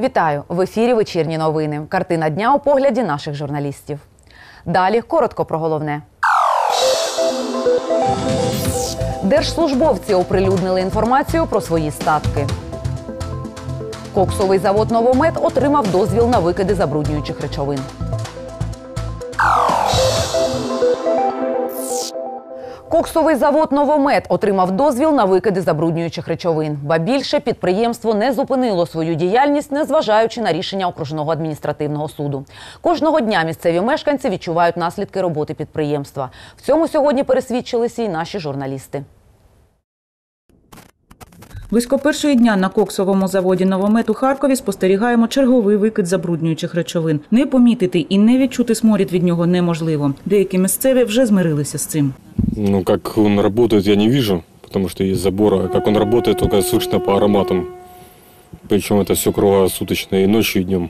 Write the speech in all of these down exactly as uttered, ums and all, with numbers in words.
Вітаю! В ефірі «Вечірні новини». Картина дня у погляді наших журналістів. Далі коротко про головне. Держслужбовці оприлюднили інформацію про свої статки. Коксовий завод «Новомет» отримав дозвіл на викиди забруднюючих речовин. Коксовий завод «Новомет» отримав дозвіл на викиди забруднюючих речовин. Ба більше, підприємство не зупинило свою діяльність, незважаючи на рішення окружного адміністративного суду. Кожного дня місцеві мешканці відчувають наслідки роботи підприємства. В цьому сьогодні пересвідчилися і наші журналісти. Близько першої дня на коксовому заводі «Новомет» у Харкові спостерігаємо черговий викид забруднюючих речовин. Не помітити і не відчути сморід від нього неможливо. Деякі місцеві вже змирилися з цим. Ну, как он работает, я не вижу, потому что есть забор. Как он работает, только слышно по ароматам. Причем это все круглосуточно, и ночью, и днем.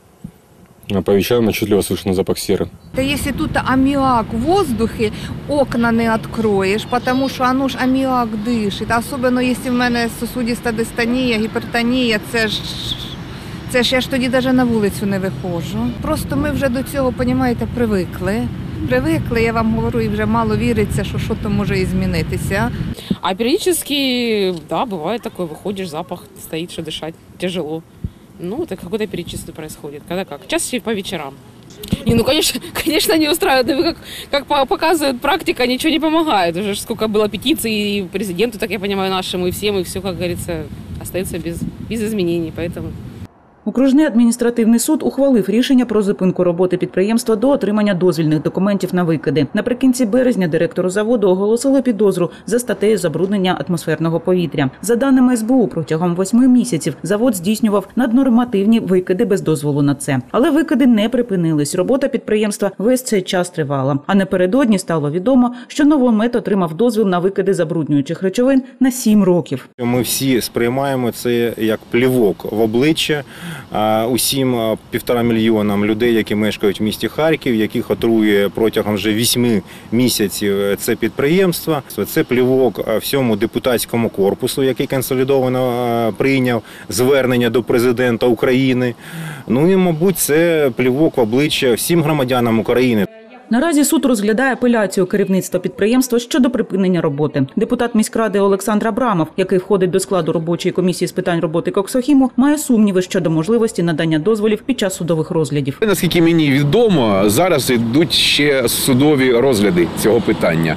А по вечерам отчетливо слышно запах серы. Да если тут аммиак в воздухе, окна не откроешь, потому что оно ж аммиак дышит. Особенно если в мене сосудиста дистонія, гіпертонія, це ж, це ж я ж тоді навіть на вулицю не виходжу. Просто ми вже до цього, розумієте, привикли. Привикли, я вам говорю, і вже мало віриться, що щось може і змінитися. А периодически, да, бывает такое, выходишь, запах стоит, что дышать тяжело. Ну, это какой-то перечисление происходит. Когда как? Чаще по вечерам. Не, ну, конечно, конечно, не устраивает. Как, как показывает практика, ничего не помогает. Уже сколько было петиций и президенту, так я понимаю, нашему, и всем, и все, как говорится, остается без, без изменений. Поэтому... Окружний адміністративний суд ухвалив рішення про зупинку роботи підприємства до отримання дозвільних документів на викиди. Наприкінці березня директору заводу оголосили підозру за статтею забруднення атмосферного повітря. За даними ес бе у, протягом восьми місяців завод здійснював наднормативні викиди без дозволу на це. Але викиди не припинились. Робота підприємства весь цей час тривала. А напередодні стало відомо, що «Новомет» отримав дозвіл на викиди забруднюючих речовин на сім років. Ми всі сприймаємо це як плівок в обличчя усім півтора мільйонам людей, які мешкають в місті Харків, яких отрує протягом вже вісьми місяців це підприємство. Це плівок всьому депутатському корпусу, який консолідовано прийняв звернення до президента України. Ну і, мабуть, це плівок в обличчя всім громадянам України. Наразі суд розглядає апеляцію керівництва підприємства щодо припинення роботи. Депутат міськради Олександр Абрамов, який входить до складу робочої комісії з питань роботи Коксохіму, має сумніви щодо можливості надання дозволів під час судових розглядів. Наскільки мені відомо, зараз йдуть ще судові розгляди цього питання.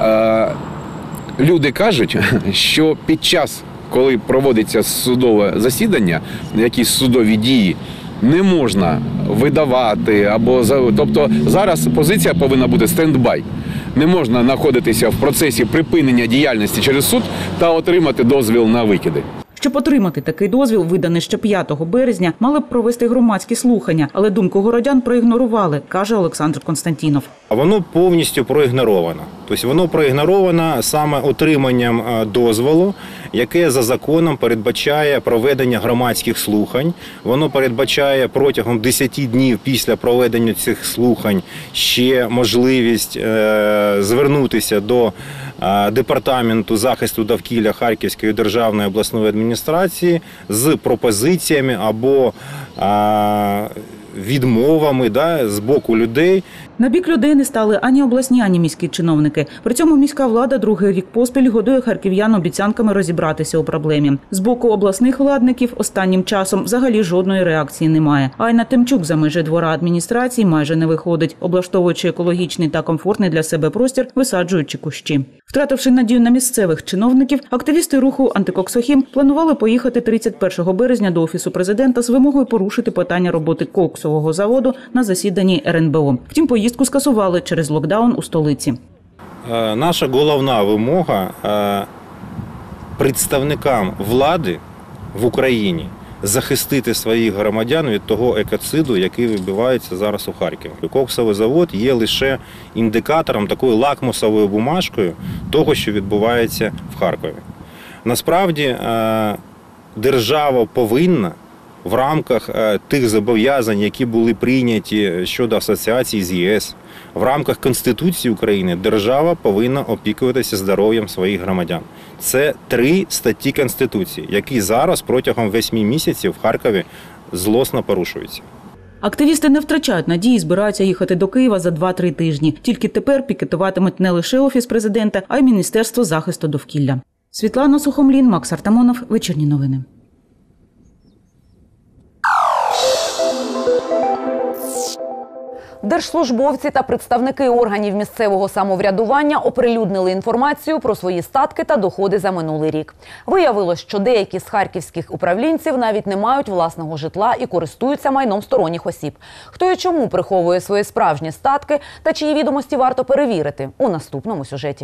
Люди кажуть, що під час, коли проводиться судове засідання, якісь судові дії, не можна видавати, або тобто зараз позиція повинна бути стендбай. Не можна знаходитися в процесі припинення діяльності через суд та отримати дозвіл на викиди. Щоб отримати такий дозвіл, виданий ще п'ятого березня, мали б провести громадські слухання, але думку городян проігнорували, каже Олександр Константінов. Воно повністю проігноровано. Тобто воно проігноровано саме отриманням дозволу, яке за законом передбачає проведення громадських слухань. Воно передбачає протягом десяти днів після проведення цих слухань ще можливість звернутися до Департаменту захисту довкілля Харківської державної обласної адміністрації з пропозиціями або відмовами, да, з боку людей. На бік людей не стали ані обласні, ані міські чиновники. При цьому міська влада другий рік поспіль годує харків'ян обіцянками розібратися у проблемі. З боку обласних владників останнім часом взагалі жодної реакції немає. Айна Тимчук за межі двора адміністрації майже не виходить, облаштовуючи екологічний та комфортний для себе простір, висаджуючи кущі. Втративши надію на місцевих чиновників, активісти руху «Антикоксохім» планували поїхати тридцять першого березня до Офісу президента з вимогою порушити питання роботи коксового заводу на засіданні ер ен бе о. Втім, поїздку скасували через локдаун у столиці. Наша головна вимога представникам влади в Україні захистити своїх громадян від того екоциду, який відбувається зараз у Харкові. Коксовий завод є лише індикатором, такою лакмусовою бумажкою того, що відбувається в Харкові. Насправді, держава повинна в рамках тих зобов'язань, які були прийняті щодо асоціації з ЄС, в рамках Конституції України держава повинна опікуватися здоров'ям своїх громадян. Це три статті Конституції, які зараз протягом восьми місяців в Харкові злосно порушується. Активісти не втрачають надії, збираються їхати до Києва за два-три тижні. Тільки тепер пікетуватимуть не лише Офіс президента, а й Міністерство захисту довкілля. Світлана Сухомлін, Макс Артамонов. Вечірні новини. Держслужбовці та представники органів місцевого самоврядування оприлюднили інформацію про свої статки та доходи за минулий рік. Виявилось, що деякі з харківських управлінців навіть не мають власного житла і користуються майном сторонніх осіб. Хто і чому приховує свої справжні статки та чиї відомості варто перевірити – у наступному сюжеті.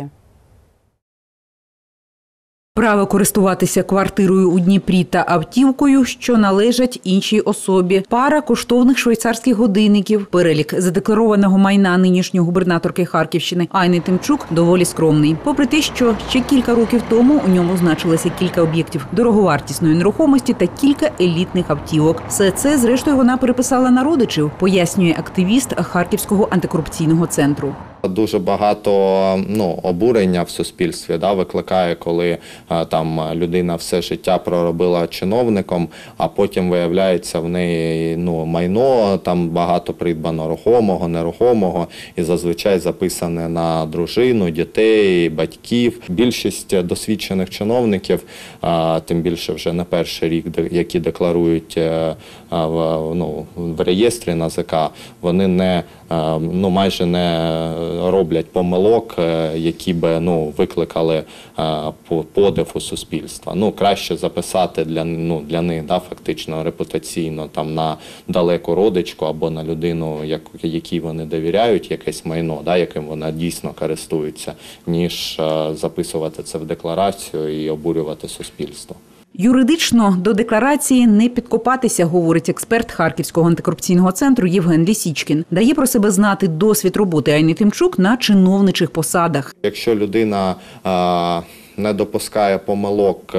Право користуватися квартирою у Дніпрі та автівкою, що належать іншій особі. Пара коштовних швейцарських годинників. Перелік задекларованого майна нинішньої губернаторки Харківщини Айни Тимчук доволі скромний. Попри те, що ще кілька років тому у ньому значилося кілька об'єктів дороговартісної нерухомості та кілька елітних автівок. Все це, зрештою, вона переписала на родичів, пояснює активіст Харківського антикорупційного центру. Дуже багато ну, обурення в суспільстві да, викликає, коли а, там людина все життя проробила чиновником, а потім виявляється в неї ну, майно, там багато придбано рухомого, нерухомого і зазвичай записане на дружину, дітей, батьків. Більшість досвідчених чиновників, а, тим більше вже не перший рік, які декларують а, в, ну, в реєстрі НАЗК, вони не, а, ну, майже не роблять помилок, які би ну, викликали подив у суспільства. Ну, краще записати для, ну, для них да, фактично репутаційно там, на далеку родичку або на людину, як, якій вони довіряють, якесь майно, да, яким вона дійсно користується, ніж записувати це в декларацію і обурювати суспільство. Юридично до декларації не підкопатися, говорить експерт Харківського антикорупційного центру Євген Лісічкін. Дає про себе знати досвід роботи Айни Тимчук на чиновничих посадах. Якщо людина а, не допускає помилок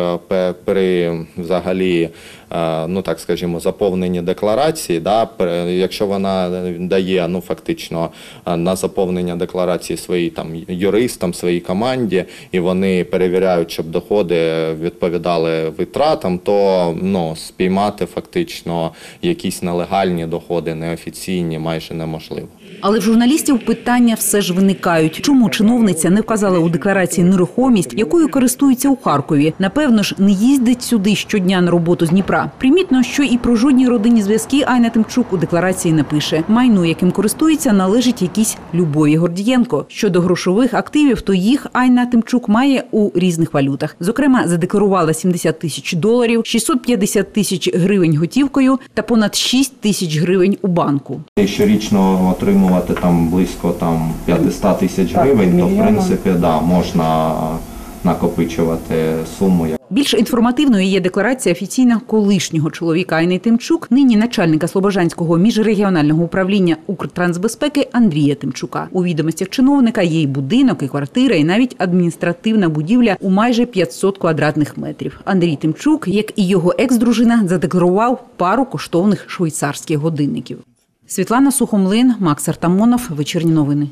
при взагалі, ну так скажімо, заповненні декларації, да, якщо вона дає ну фактично на заповнення декларації своїй там юристам, своїй команді, і вони перевіряють, щоб доходи відповідали витратам, то ну спіймати фактично якісь нелегальні доходи, неофіційні, майже неможливо. Але в журналістів питання все ж виникають. Чому чиновниця не вказала у декларації нерухомість, якою користується у Харкові? Напевно ж, не їздить сюди щодня на роботу з Дніпра. Примітно, що і про жодні родинні зв'язки Айна Тимчук у декларації не пише. Майно, яким користується, належить якійсь Любові Гордієнко. Щодо грошових активів, то їх Айна Тимчук має у різних валютах. Зокрема, задекларувала сімдесят тисяч доларів, шістсот п'ятдесят тисяч гривень готівкою та понад шість тисяч гривень у банку. Щорічно отримувати там близько там п'ятсот тисяч гривень, то в принципі да, можна накопичувати суму. Більш інформативною є декларація офіційна колишнього чоловіка Айни Тимчук, нині начальника Слобожанського міжрегіонального управління Укртрансбезпеки Андрія Тимчука. У відомостях чиновника є і будинок, і квартира, і навіть адміністративна будівля у майже п'ятсот квадратних метрів. Андрій Тимчук, як і його екс-дружина, задекларував пару коштовних швейцарських годинників. Світлана Сухомлин, Макс Артамонов. Вечірні новини.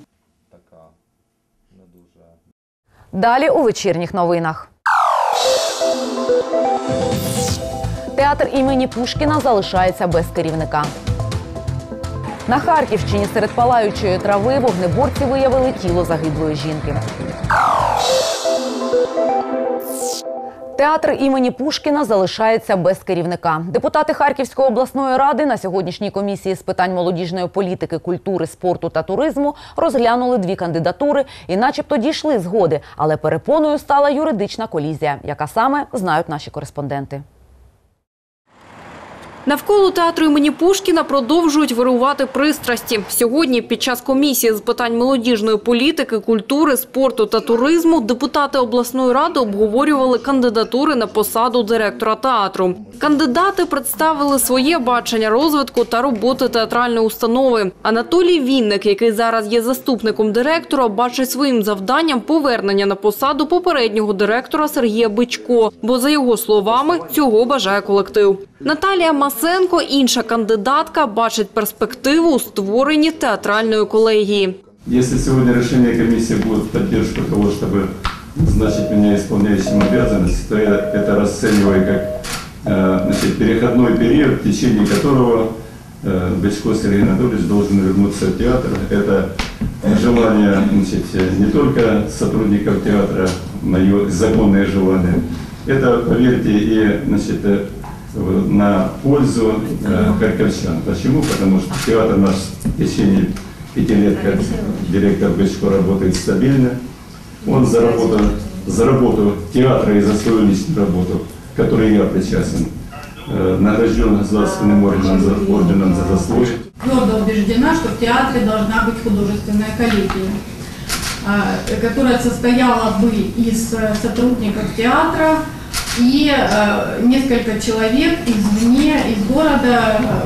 Далі у вечірніх новинах. Театр імені Пушкіна залишається без керівника. На Харківщині серед палаючої трави вогнеборці виявили тіло загиблої жінки. Театр імені Пушкіна залишається без керівника. Депутати Харківської обласної ради на сьогоднішній комісії з питань молодіжної політики, культури, спорту та туризму розглянули дві кандидатури і начебто дійшли згоди. Але перепоною стала юридична колізія, яка саме знають наші кореспонденти. Навколо театру імені Пушкіна продовжують вирувати пристрасті. Сьогодні під час комісії з питань молодіжної політики, культури, спорту та туризму депутати обласної ради обговорювали кандидатури на посаду директора театру. Кандидати представили своє бачення розвитку та роботи театральної установи. Анатолій Вінник, який зараз є заступником директора, бачить своїм завданням повернення на посаду попереднього директора Сергія Бичко, бо, за його словами, цього бажає колектив. Наталія Масенко, інша кандидатка, бачить перспективу у створенні театральної колегії. Якщо сьогодні рішення комісії буде в підтримку того, щоб назначити мене виконуючим обов'язки, то я це розцінюю як э, значит, переходной период, в течение которого э, Бычко Сергей Анатольевич должен вернуться в театр. Это желание, значит, не только сотрудников театра, мое законное желание. Это, поверьте, и, значит, на пользу э, харьковчан. Почему? Потому что театр наш в течение пяти лет, как директор Бычко, работает стабильно. Он за работу, за работу театра и за свою личную работу, к которой я причастен, э, награжден государственным орденом за, орденом за заслуги. Твердо убеждена, что в театре должна быть художественная коллегия, э, которая состояла бы из сотрудников театра и э, несколько человек извне, из города, э,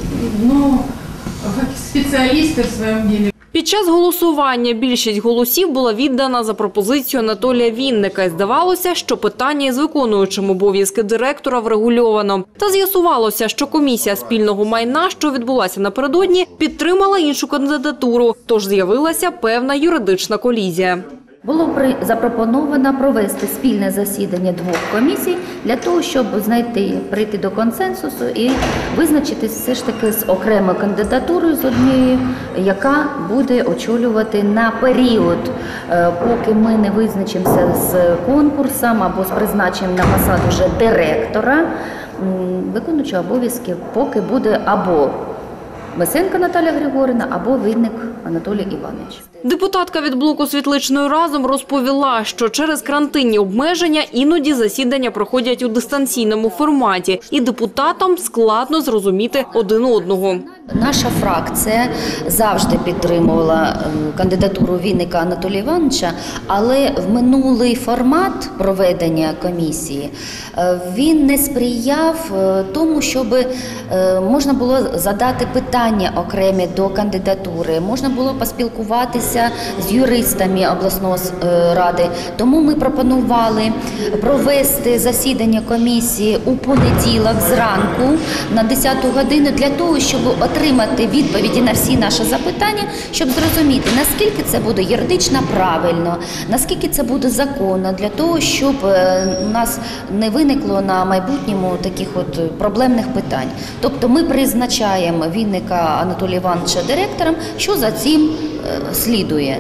ну, спеціалісти в своєму ділі. Під час голосування більшість голосів була віддана за пропозицію Анатолія Вінника. І здавалося, що питання із виконуючим обов'язки директора врегульовано. Та з'ясувалося, що комісія спільного майна, що відбулася напередодні, підтримала іншу кандидатуру. Тож з'явилася певна юридична колізія. Було запропоновано провести спільне засідання двох комісій для того, щоб знайти, прийти до консенсусу і визначитись все ж таки з окремою кандидатурою з однією, яка буде очолювати на період, поки ми не визначимося з конкурсом або з призначенням на посаду вже директора, виконуючого обов'язки, поки буде або Месенко Наталія Григорівна або Вінник Анатолій Іванович. Депутатка від блоку «Світличною разом» розповіла, що через карантинні обмеження іноді засідання проходять у дистанційному форматі, і депутатам складно зрозуміти один одного. Наша фракція завжди підтримувала кандидатуру Вінника Анатолія Івановича, але в минулий формат проведення комісії він не сприяв тому, щоб можна було задати питання окремі до кандидатури, можна було поспілкуватися з юристами обласної ради. Тому ми пропонували провести засідання комісії у понеділок зранку на десяту годину для того, щоб отримати відповіді на всі наші запитання, щоб зрозуміти, наскільки це буде юридично правильно, наскільки це буде законно, для того, щоб у нас не виникло на майбутньому таких от проблемних питань. Тобто ми призначаємо Вінника Анатолія Івановича директором, що за цим слідує.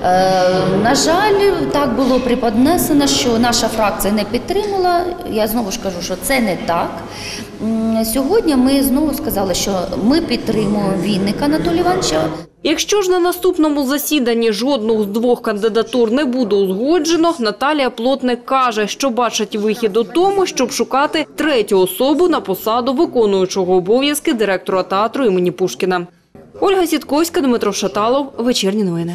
На жаль, так було преподнесено, що наша фракція не підтримала. Я знову ж кажу, що це не так. Сьогодні ми знову сказали, що ми підтримуємо Вінника Анатолія Івановича. Якщо ж на наступному засіданні жодну з двох кандидатур не буде узгоджено, Наталія Плотник каже, що бачить вихід у тому, щоб шукати третю особу на посаду виконуючого обов'язки директора театру імені Пушкіна. Ольга Сітковська, Дмитро Шаталов. Вечірні новини.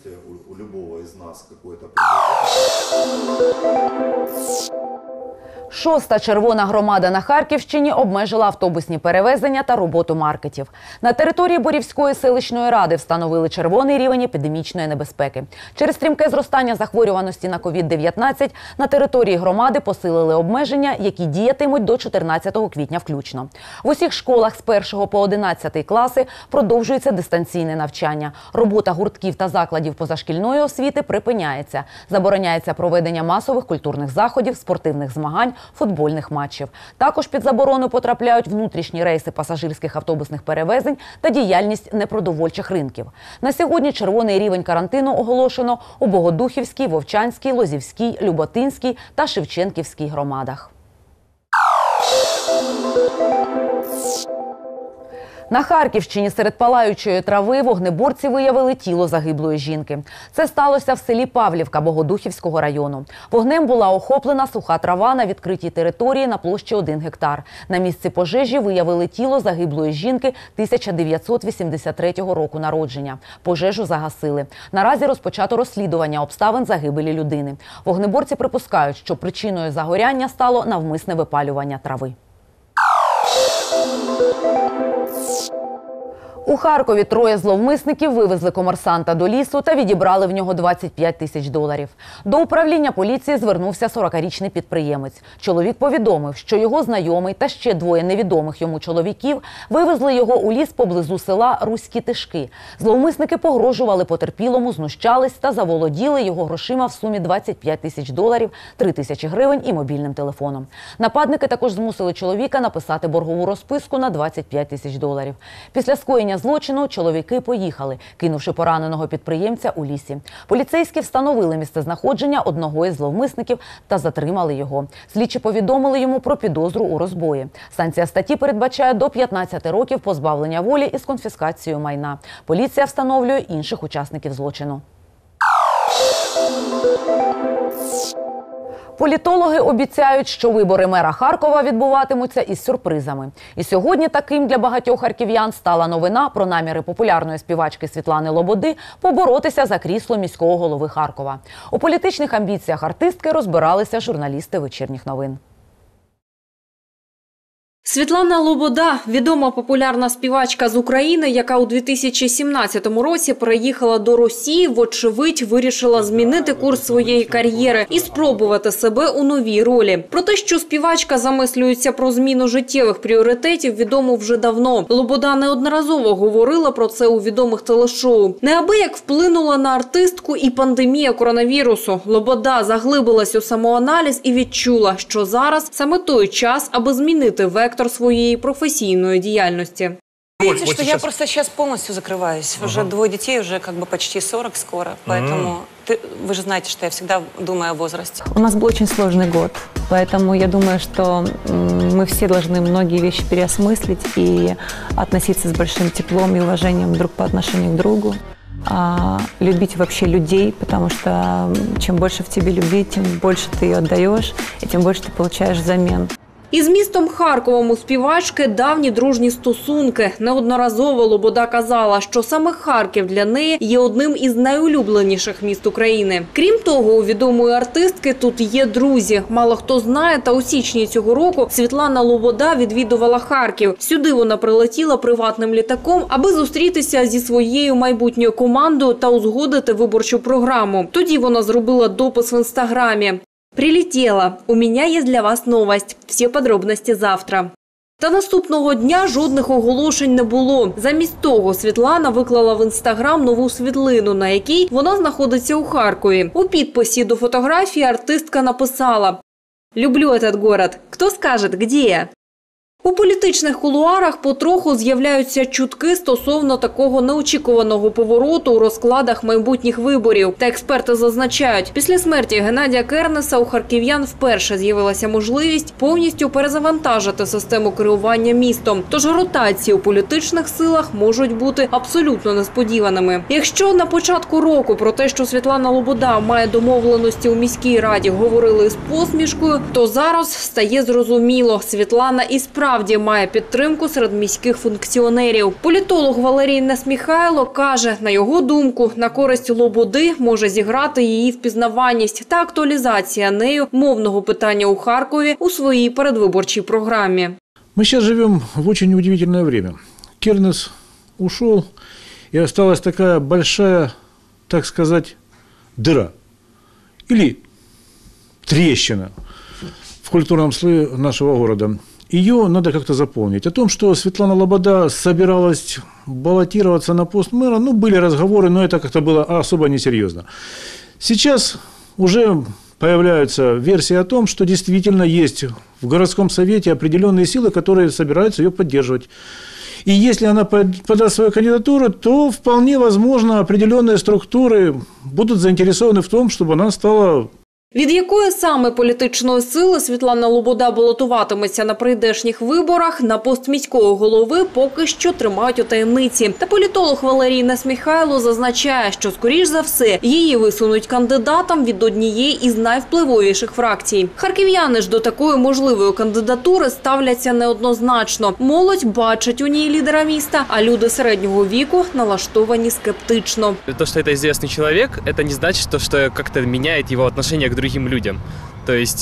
Шоста червона громада на Харківщині обмежила автобусні перевезення та роботу маркетів. На території Борівської селищної ради встановили червоний рівень епідемічної небезпеки. Через стрімке зростання захворюваності на ковід дев'ятнадцять на території громади посилили обмеження, які діятимуть до чотирнадцятого квітня включно. В усіх школах з першого по одинадцятий класи продовжується дистанційне навчання. Робота гуртків та закладів позашкільної освіти припиняється. Забороняється проведення масових культурних заходів, спортивних змагань, футбольних матчів. Також під заборону потрапляють внутрішні рейси пасажирських автобусних перевезень та діяльність непродовольчих ринків. На сьогодні червоний рівень карантину оголошено у Богодухівській, Вовчанській, Лозівській, Люботинській та Шевченківській громадах. На Харківщині серед палаючої трави вогнеборці виявили тіло загиблої жінки. Це сталося в селі Павлівка Богодухівського району. Вогнем була охоплена суха трава на відкритій території на площі один гектар. На місці пожежі виявили тіло загиблої жінки тисяча дев'ятсот вісімдесят третього року народження. Пожежу загасили. Наразі розпочато розслідування обставин загибелі людини. Вогнеборці припускають, що причиною загоряння стало навмисне випалювання трави. У Харкові троє зловмисників вивезли комерсанта до лісу та відібрали в нього двадцять п'ять тисяч доларів. До управління поліції звернувся сорокарічний підприємець. Чоловік повідомив, що його знайомий та ще двоє невідомих йому чоловіків вивезли його у ліс поблизу села Руські Тишки. Зловмисники погрожували потерпілому, знущались та заволоділи його грошима в сумі двадцять п'ять тисяч доларів, три тисячі гривень і мобільним телефоном. Нападники також змусили чоловіка написати боргову розписку на двадцять п'ять тисяч доларів. Після скоєння злочину чоловіки поїхали, кинувши пораненого підприємця у лісі. Поліцейські встановили місцезнаходження одного із зловмисників та затримали його. Слідчі повідомили йому про підозру у розбої. Санкція статті передбачає до п'ятнадцяти років позбавлення волі із конфіскацією майна. Поліція встановлює інших учасників злочину. Політологи обіцяють, що вибори мера Харкова відбуватимуться із сюрпризами. І сьогодні таким для багатьох харків'ян стала новина про наміри популярної співачки Світлани Лободи поборотися за крісло міського голови Харкова. У політичних амбіціях артистки розбиралися журналісти вечірніх новин. Світлана Лобода – відома популярна співачка з України, яка у дві тисячі сімнадцятому році переїхала до Росії, вочевидь вирішила змінити курс своєї кар'єри і спробувати себе у новій ролі. Про те, що співачка замислюється про зміну життєвих пріоритетів, відомо вже давно. Лобода неодноразово говорила про це у відомих телешоу. Неабияк вплинула на артистку і пандемія коронавірусу. Лобода заглибилась у самоаналіз і відчула, що зараз саме той час, аби змінити вектор своей профессиональной деятельности. Видите, вот что сейчас... я просто сейчас полностью закрываюсь. Уже uh-huh. двое детей, уже как бы почти сорок скоро. Поэтому uh-huh. ты, вы же знаете, что я всегда думаю о возрасте. У нас был очень сложный год. Поэтому я думаю, что мы все должны многие вещи переосмыслить и относиться с большим теплом и уважением друг по отношению к другу. А, любить вообще людей, потому что чем больше в тебе любви, тем больше ты ее отдаешь, и тем больше ты получаешь взамен. Із містом Харковом у співачки давні дружні стосунки. Неодноразово Лобода казала, що саме Харків для неї є одним із найулюбленіших міст України. Крім того, у відомої артистки тут є друзі. Мало хто знає, та у січні цього року Світлана Лобода відвідувала Харків. Сюди вона прилетіла приватним літаком, аби зустрітися зі своєю майбутньою командою та узгодити виборчу програму. Тоді вона зробила допис в інстаграмі. «Прилетела. У меня есть для вас новость. Всі подробності завтра». Та наступного дня жодних оголошень не було. Замість того Світлана виклала в інстаграм нову світлину, на якій вона знаходиться у Харкові. У підписі до фотографії артистка написала: «Люблю этот город. Кто скажет, где я?» У політичних кулуарах потроху з'являються чутки стосовно такого неочікуваного повороту у розкладах майбутніх виборів. Та експерти зазначають, після смерті Геннадія Кернеса у харків'ян вперше з'явилася можливість повністю перезавантажити систему керування містом. Тож ротації у політичних силах можуть бути абсолютно несподіваними. Якщо на початку року про те, що Світлана Лобода має домовленості у міській раді, говорили з посмішкою, то зараз стає зрозуміло – Світлана і справді Справді має підтримку серед міських функціонерів. Політолог Валерій Несміхайло каже, на його думку, на користь Лободи може зіграти її впізнаваність та актуалізація нею мовного питання у Харкові у своїй передвиборчій програмі. Ми зараз живемо в дуже удивительне время. Кернес ушел, і осталась така велика, так сказати, дыра. Или трещина в культурном слое нашего города. Ее надо как-то заполнить. О том, что Светлана Лобода собиралась баллотироваться на пост мэра, ну, были разговоры, но это как-то было особо несерьезно. Сейчас уже появляются версии о том, что действительно есть в городском совете определенные силы, которые собираются ее поддерживать. И если она подаст свою кандидатуру, то вполне возможно определенные структуры будут заинтересованы в том, чтобы она стала... Від якої саме політичної сили Світлана Лобода балотуватиметься на прийдешніх виборах, на пост міського голови поки що тримають у таємниці. Та політолог Валерій Несміхайло зазначає, що, скоріш за все, її висунуть кандидатом від однієї із найвпливовіших фракцій. Харків'яни ж до такої можливої кандидатури ставляться неоднозначно. Молодь бачить у ній лідера міста, а люди середнього віку налаштовані скептично. То, що це відомий чоловік, це не значить, що як-то міняє його відношення до другим людям. То есть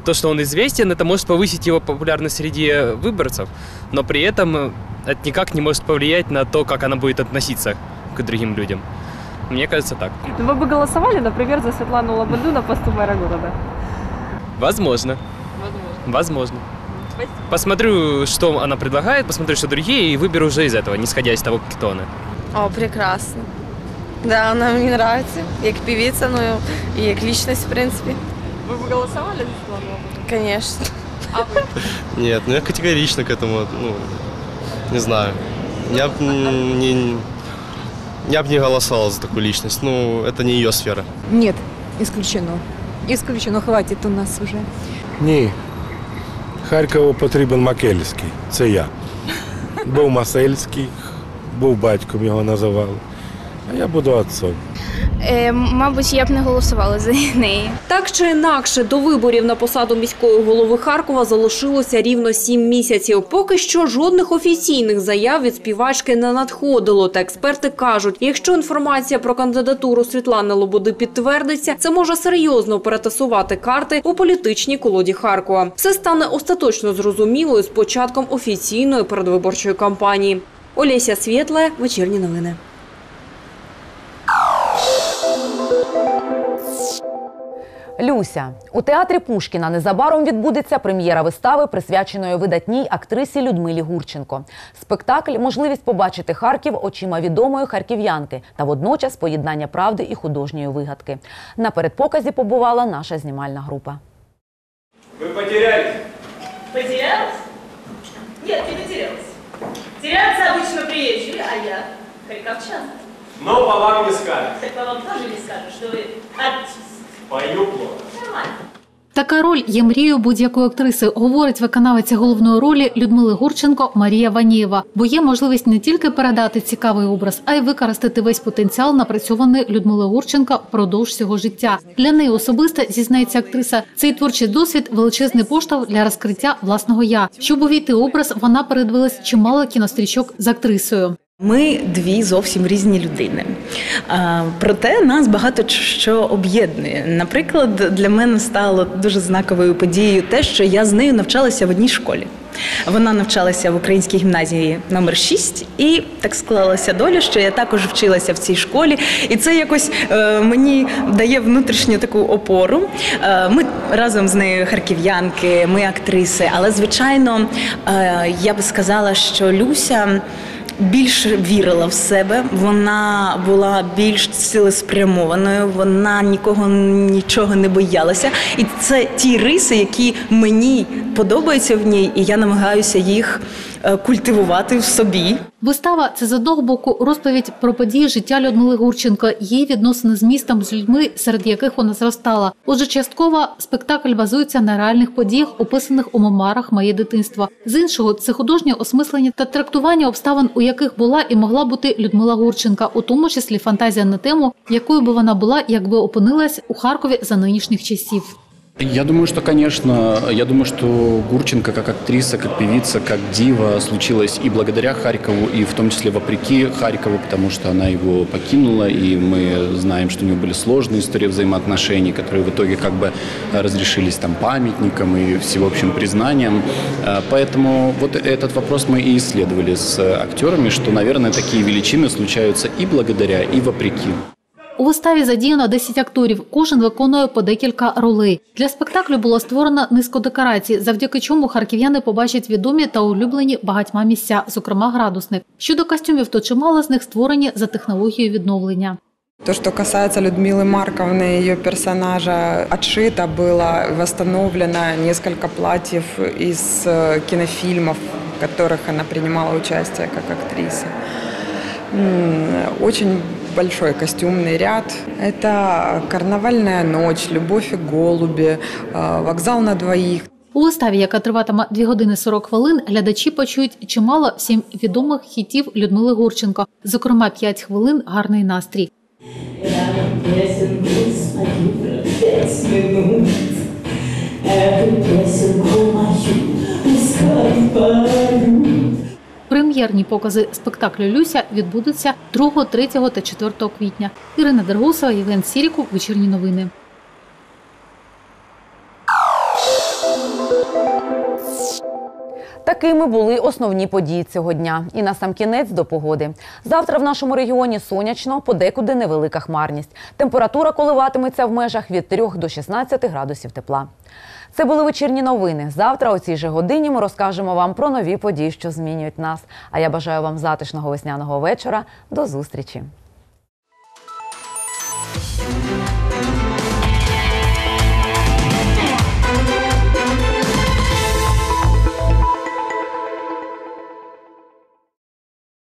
то, что он известен, это может повысить его популярность среди выборцев, но при этом это никак не может повлиять на то, как она будет относиться к другим людям. Мне кажется, так. Вы бы голосовали, например, за Светлану Лободу на посту мэра города? Возможно. Возможно. Возможно. Спасибо. Посмотрю, что она предлагает, посмотрю, что другие, и выберу уже из этого, не исходя из того, кто она. О, прекрасно. Да, она мне нравится, как певица, ну и как личность, в принципе. Вы бы голосовали за Светлану Лободу? Конечно. А вы? Нет, ну я категорично к этому, ну, не знаю. Я бы не, я б не голосовал за такую личность, ну, это не ее сфера. Нет, исключено. Исключено, хватит у нас уже. Ні, Харкову потрібен Макельський, це я. Був Масельський, був батьком, його називали, а я буду отцом. Е, мабуть, я б не голосувала за неї. Так чи інакше, до виборів на посаду міського голови Харкова залишилося рівно сім місяців. Поки що жодних офіційних заяв від співачки не надходило. Та експерти кажуть, якщо інформація про кандидатуру Світлани Лободи підтвердиться, це може серйозно перетасувати карти у політичній колоді Харкова. Все стане остаточно зрозумілою з початком офіційної передвиборчої кампанії. Олеся Свєтле, Вечірні новини. Люся. У театрі Пушкіна незабаром відбудеться прем'єра вистави, присвяченої видатній актрисі Людмилі Гурченко. Спектакль – можливість побачити Харків очима відомої харків'янки та водночас поєднання правди і художньої вигадки. На передпоказі побувала наша знімальна група. Ви потерялись? Потерялась? Нет, не потерялась. Теряются обычно приезжие, а я харьковчанка. Но по вам не скажешь. Так по вам тоже не скажешь, что вы артист. Пою плохо. Нормально. Така роль є мрією будь-якої актриси, говорить виконавиця головної ролі Людмили Гурченко Марія Ванієва. Бо є можливість не тільки передати цікавий образ, а й використати весь потенціал, напрацьований Людмилою Гурченко впродовж всього життя. Для неї особисто, зізнається актриса, цей творчий досвід – величезний поштовх для розкриття власного «я». Щоб увійти в образ, вона передивилась чимало кінострічок з актрисою. Ми дві зовсім різні людини. Проте нас багато що об'єднує. Наприклад, для мене стало дуже знаковою подією те, що я з нею навчалася в одній школі. Вона навчалася в Українській гімназії номер шість, і так склалася доля, що я також вчилася в цій школі. І це якось е, мені дає внутрішню таку опору. Е, ми разом з нею харків'янки, ми актриси, але, звичайно, е, я би сказала, що Люся більш вірила в себе, вона була більш цілеспрямованою, вона нікого, нічого не боялася. І це ті риси, які мені подобаються в ній, і я намагаюся їх культивувати в собі. Вистава – це, з одного боку, розповідь про події життя Людмили Гурченко, її відносини з містом, з людьми, серед яких вона зростала. Отже, частково спектакль базується на реальних подіях, описаних у мемуарах «Моє дитинство». З іншого – це художнє осмислення та трактування обставин, у яких була і могла бути Людмила Гурченко, у тому числі фантазія на тему, якою би вона була, якби опинилась у Харкові за нинішніх часів. Я думаю, что, конечно, я думаю, что Гурченко как актриса, как певица, как дива случилась и благодаря Харькову, и в том числе вопреки Харькову, потому что она его покинула, и мы знаем, что у нее были сложные истории взаимоотношений, которые в итоге как бы разрешились там памятником и всеобщим признанием. Поэтому вот этот вопрос мы и исследовали с актерами, что, наверное, такие величины случаются и благодаря, и вопреки. У виставі задіяно десять акторів, кожен виконує по декілька ролей. Для спектаклю було створено низку декорацій, завдяки чому харків'яни побачать відомі та улюблені багатьма місця, зокрема градусник. Щодо костюмів, то чимало з них створені за технологією відновлення. То, что касается Людмилы Марковны, ее персонажа, отшито было, восстановлено несколько платьев из кинофильмов, в которых она принимала участие как актриса. Очень большой костюмный ряд. Это «Карнавальная ночь», «Любовь и голуби», «Вокзал на двоих». У виставі, яка триватиме дві години сорок хвилин, глядачі почують чимало всім відомих хітів Людмили Гурченко, зокрема п'ять хвилин «Гарний настрій». Прем'єрні покази спектаклю «Люся» відбудуться другого, третього та четвертого квітня. Ірина Дергусова, Євген Сіріков, Вечірні новини. Такими були основні події цього дня. І насамкінець до погоди. Завтра в нашому регіоні сонячно, подекуди невелика хмарність. Температура коливатиметься в межах від трьох до шістнадцяти градусів тепла. Це були вечірні новини. Завтра о цій же годині ми розкажемо вам про нові події, що змінюють нас. А я бажаю вам затишного весняного вечора. До зустрічі!